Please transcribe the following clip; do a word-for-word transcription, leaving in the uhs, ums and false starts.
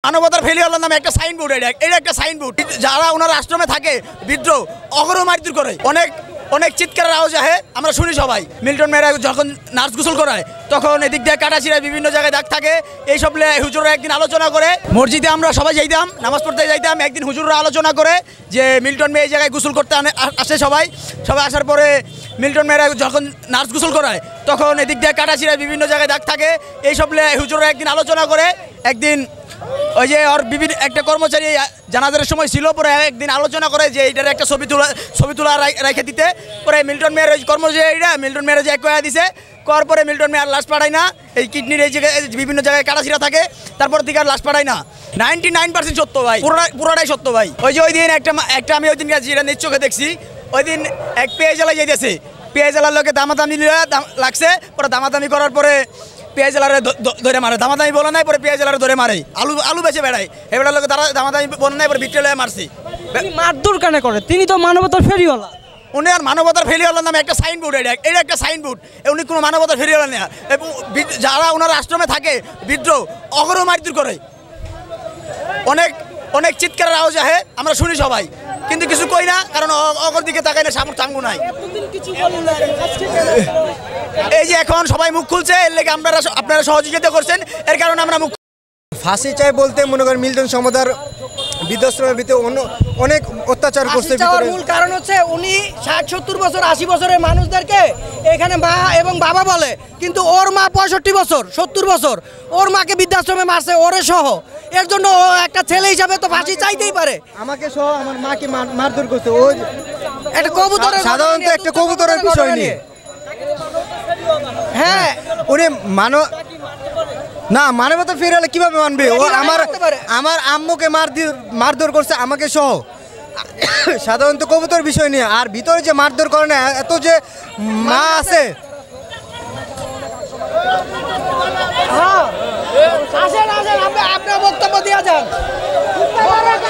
মানবতার ফেলিওয়ালার নামে একটা সাইনবোর্ড, এটা এটা একটা সাইনবোর্ড। যারা ওনার আশ্রমে থাকে বিদ্রোহ অগরম মারধর করে, অনেক অনেক চিৎকারের আওয়াজ আসে, আমরা শুনি সবাই। মিল্টন মেয়েরা যখন নার্স গোসল করায় তখন এদিক দিয়ে কাটাছিড়ায় বিভিন্ন জায়গায় দাগ থাকে, এইসব হুজুররা একদিন আলোচনা করে। মসজিদে আমরা সবাই যাইতাম, নামাজ পড়তে যাইতাম, একদিন হুজুররা আলোচনা করে যে মিল্টন মেয়ে এই জায়গায় গোসল করতে আসে সবাই সবাই আসার পরে মিল্টন মেয়েরা যখন নার্স গোসল করায় তখন এদিক দিয়ে কাটাছিড়ায় বিভিন্ন জায়গায় দাগ থাকে, এইসব হুজুররা একদিন আলোচনা করে। একদিন ওই যে ওর বিভিন্ন একটা কর্মচারী জানাজার সময় ছিল, পরে একদিন আলোচনা করে যে এইটার একটা ছবি তোলা ছবি তোলা রেখে দিতে। পরে মিল্টন মেয়ের ওই কর্মচারীরা মিল্টন মেয়ের যে এক কয়া দিছে, করার পরে মিল্টন মেয়ের লাশ পাঠায় না। এই কিডনির এই জায়গায় বিভিন্ন জায়গায় কাটাছিড়া থাকে, তারপর থেকে আর লাশ পাঠায় না। নাইনটি নাইন পার্সেন্ট সত্য ভাই, পুরোটা পুরোটাই সত্য ভাই। ওই যে ওই দিন একটা একটা আমি ওই দিন যেটা নিজ চোখে দেখছি, ওই দিন এক পেঁয়াজ জ্বালাই যাইতেছে, পেঁয়াজ জ্বালার লোকে দামাদামি লাগছে, পরে দামাদামি করার পরে পেঁয়াজ জ্বালারে ধরে মারে, দামাদামি বলে নাই, পরে পেঁয়াজ জ্বালারে ধরে মারে, আলু আলু বেঁচে বেড়ায়, এবার লোকে তারা দামাদামি বলে নাই, পরে ভিতরে মারছে। মারধর কেন করে? তিনি তো মানবতার ফেরিওয়ালা। উনি আর মানবতার ফেরিওয়ালার নামে একটা সাইনবোর্ড, এটা এটা একটা সাইনবোর্ড। উনি কোনো মানবতার ফেরিওয়ালা না, এবং যারা ওনার আশ্রমে থাকে বিদ্রোহ অগরম মারধর করে, অনেক অনেক চিৎকারের আওয়াজ আসে, আমরা শুনি সবাই, কিন্তু কিছু কই না, কারণ অগর দিকে তাকাই না, সামর চাঙ্গু নাই। এই যে এখন সবাই মুখ খুলছে, এর লেগে আপনারা আপনারা সহযোগিতা করছেন, এর কারণে আমরা মুখ। ফাঁসি চাই বলতে মনে করেন মিল্টন সমুদার বৃদ্ধাশ্রমের ভিতরে অনেক অত্যাচার করছে। মূল কারণ হচ্ছে উনি ষাট সত্তর বছর আশি বছরের মানুষদেরকে এখানে মা এবং বাবা বলে, কিন্তু ওর মা পঁয়ষট্টি বছর সত্তর বছর, ওর মাকে বৃদ্ধাশ্রমে মারছে ওরে সহ। এর জন্য ও একটা ছেলে হিসাবে তো ফাঁসি চাইতেই পারে। আমাকে সহ আমার মাকে মারধর করছে, ও একটা কবুতরের সাধারণত একটা কবুতরের বিষয় নিয়ে। হ্যাঁ, উনি মানব না, মানবতা ফেরালে কিভাবে মানবে? ও আমার আমার আম্মুকে মার মারধর করছে আমাকে সহ, সাধারণত কবুতর বিষয় নিয়ে। আর ভিতরে যে মারধর করে না, এত যে মা আছে। আপনার বক্তব্য দিয়ে যান।